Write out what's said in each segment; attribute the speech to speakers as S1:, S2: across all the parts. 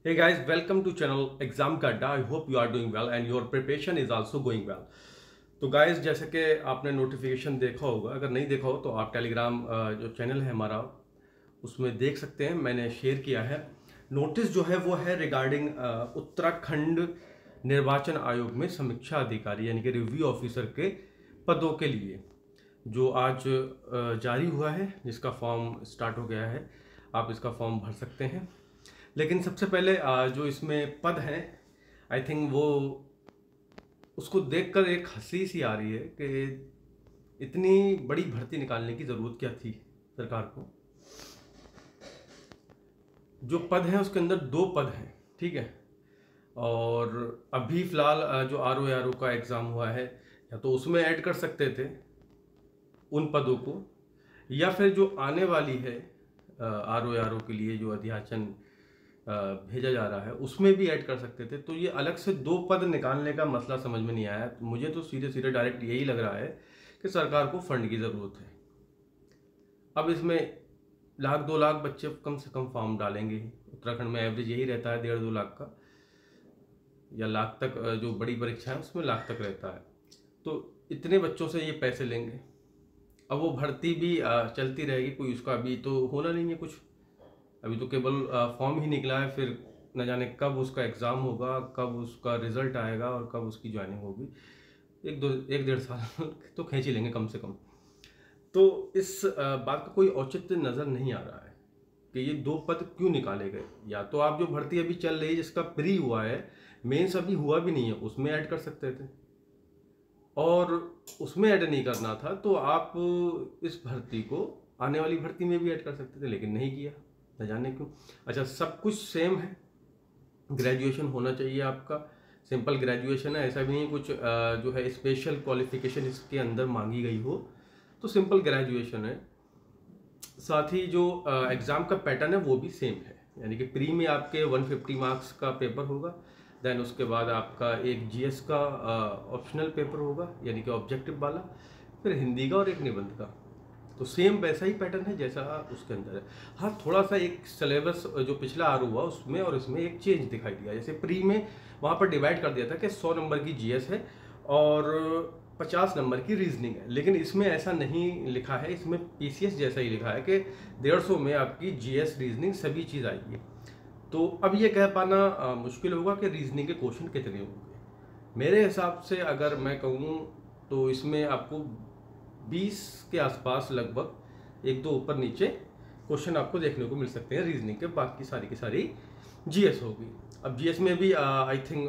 S1: Hey guys, welcome to channel Exam का अड्डा। I hope you are doing well and your preparation is also going well. तो guys, जैसे कि आपने notification देखा होगा, अगर नहीं देखा हो तो आप टेलीग्राम जो चैनल है हमारा उसमें देख सकते हैं। मैंने शेयर किया है नोटिस जो है वो है रिगार्डिंग उत्तराखंड निर्वाचन आयोग में समीक्षा अधिकारी यानी कि रिव्यू ऑफिसर के पदों के लिए, जो आज जारी हुआ है, जिसका फॉर्म स्टार्ट हो गया है। आप इसका फॉर्म भर सकते हैं। लेकिन सबसे पहले जो इसमें पद हैं, आई थिंक वो उसको देखकर एक हंसी सी आ रही है कि इतनी बड़ी भर्ती निकालने की ज़रूरत क्या थी सरकार को। जो पद हैं उसके अंदर 2 पद हैं, ठीक है। और अभी फ़िलहाल जो आर ओ का एग्ज़ाम हुआ है, या तो उसमें ऐड कर सकते थे उन पदों को, या फिर जो आने वाली है आर ओ के लिए जो अध्याचन भेजा जा रहा है उसमें भी ऐड कर सकते थे। तो ये अलग से 2 पद निकालने का मसला समझ में नहीं आया। मुझे तो सीधे सीधे डायरेक्ट यही लग रहा है कि सरकार को फंड की ज़रूरत है। अब इसमें 1-2 लाख बच्चे कम से कम फॉर्म डालेंगे। उत्तराखंड में एवरेज यही रहता है 1.5-2 लाख का, या लाख तक। जो बड़ी परीक्षा है उसमें लाख तक रहता है। तो इतने बच्चों से ये पैसे लेंगे। अब वो भर्ती भी चलती रहेगी, कोई उसका अभी तो होना नहीं है कुछ। अभी तो केवल फॉर्म ही निकला है, फिर न जाने कब उसका एग्ज़ाम होगा, कब उसका रिज़ल्ट आएगा और कब उसकी ज्वाइनिंग होगी। 1-1.5 साल तो खींच ही लेंगे कम से कम। तो इस बात का कोई औचित्य नज़र नहीं आ रहा है कि ये 2 पद क्यों निकाले गए। या तो आप जो भर्ती अभी चल रही है जिसका प्री हुआ है, मेंस अभी हुआ भी नहीं है, उसमें ऐड कर सकते थे। और उसमें ऐड नहीं करना था तो आप इस भर्ती को आने वाली भर्ती में भी ऐड कर सकते थे, लेकिन नहीं किया, न जाने क्यों। अच्छा, सब कुछ सेम है। ग्रेजुएशन होना चाहिए आपका, सिंपल ग्रेजुएशन है, ऐसा भी नहीं कुछ जो है स्पेशल क्वालिफिकेशन इसके अंदर मांगी गई हो। तो सिंपल ग्रेजुएशन है। साथ ही जो एग्ज़ाम का पैटर्न है वो भी सेम है, यानी कि प्री में आपके 150 मार्क्स का पेपर होगा। देन उसके बाद आपका एक जीएस का ऑप्शनल पेपर होगा, यानी कि ऑब्जेक्टिव वाला, फिर हिंदी का और एक निबंध का। तो सेम वैसा ही पैटर्न है जैसा उसके अंदर है। हाँ, थोड़ा सा एक सिलेबस जो पिछला आर हुआ उसमें और इसमें एक चेंज दिखाई दिया। जैसे प्री में वहाँ पर डिवाइड कर दिया था कि 100 नंबर की जीएस है और 50 नंबर की रीजनिंग है, लेकिन इसमें ऐसा नहीं लिखा है। इसमें पीसीएस जैसा ही लिखा है कि 150 में आपकी जीएस रीजनिंग सभी चीज़ आएगी। तो अब ये कह पाना मुश्किल होगा कि रीजनिंग के क्वेश्चन कितने होंगे। मेरे हिसाब से अगर मैं कहूँ तो इसमें आपको 20 के आसपास लगभग 1-2 ऊपर नीचे क्वेश्चन आपको देखने को मिल सकते हैं रीजनिंग के। बाकी सारी की सारी जीएस होगी। अब जीएस में भी आई थिंक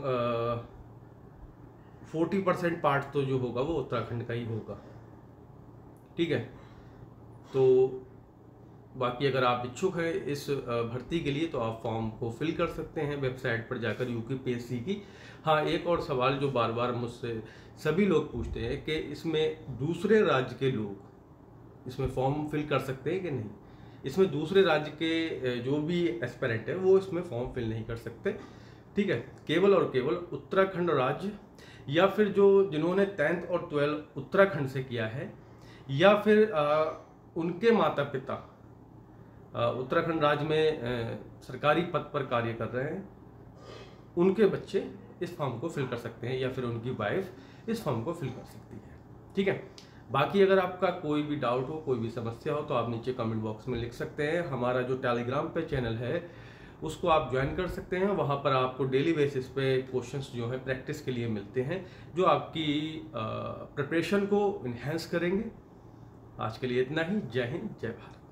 S1: 40% पार्ट तो जो होगा वो उत्तराखंड का ही होगा, ठीक है। तो बाकी अगर आप इच्छुक हैं इस भर्ती के लिए तो आप फॉर्म को फिल कर सकते हैं वेबसाइट पर जाकर यूपीपीएससी की। हाँ, एक और सवाल जो बार बार मुझसे सभी लोग पूछते हैं कि इसमें दूसरे राज्य के लोग इसमें फॉर्म फिल कर सकते हैं कि नहीं। इसमें दूसरे राज्य के जो भी एस्पिरेंट है वो इसमें फॉर्म फिल नहीं कर सकते, ठीक है। केवल और केवल उत्तराखंड राज्य, या फिर जो जिन्होंने 10th और 12th उत्तराखंड से किया है, या फिर उनके माता पिता उत्तराखंड राज्य में सरकारी पद पर कार्य कर रहे हैं, उनके बच्चे इस फॉर्म को फिल कर सकते हैं, या फिर उनकी वाइफ इस फॉर्म को फिल कर सकती है, ठीक है। बाकी अगर आपका कोई भी डाउट हो, कोई भी समस्या हो, तो आप नीचे कमेंट बॉक्स में लिख सकते हैं। हमारा जो टेलीग्राम पे चैनल है उसको आप ज्वाइन कर सकते हैं। वहाँ पर आपको डेली बेसिस पे क्वेश्चंस जो है प्रैक्टिस के लिए मिलते हैं, जो आपकी प्रिपरेशन को इन्हेंस करेंगे। आज के लिए इतना ही। जय हिंद, जय भारत।